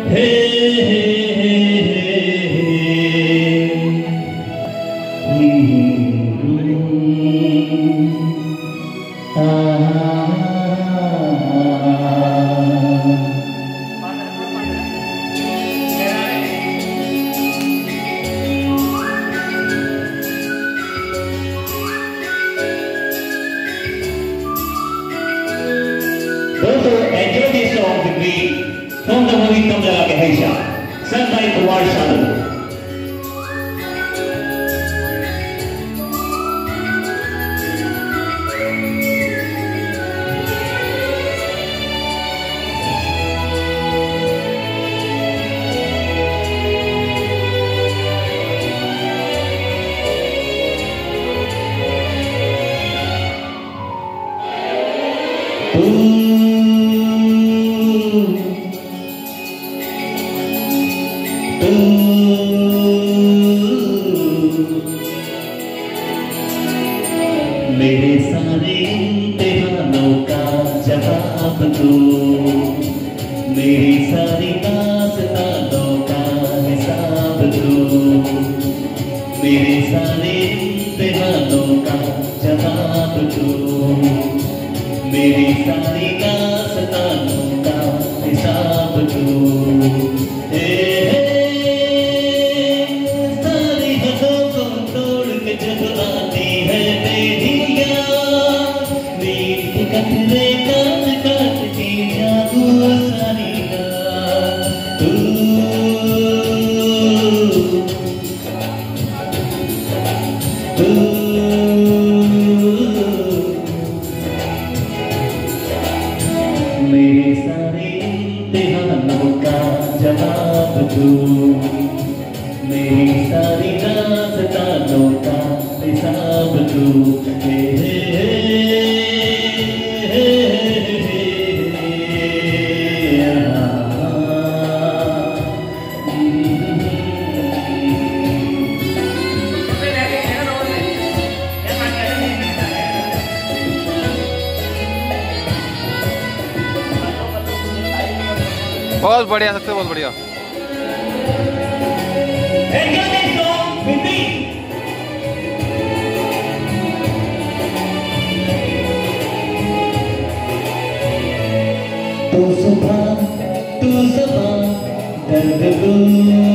Hey hey enjoy this song with me from the movie Kamla Ke Haisha, sung by Kumar Sanu. मेरे सारे इम्तिहानों का जवाब दो, मेरी सारी दास्तानों का हिसाब दो, मेरे सारे इम्तिहानों का जवाब दो, मेरी सारी दास्तानों का हिसाब दो। सारी हदों को तोड़ के जब आती है तेरी याद, नींद के कतरे काट काट के जागो सारी रात। मेरे सारे इम्तिहानों का जवाब दो, मेरी सारी दास्तानों का हिसाब दो। हे हे हे बहुत बढ़िया, सबसे बहुत बढ़िया। तू सुबह दर्द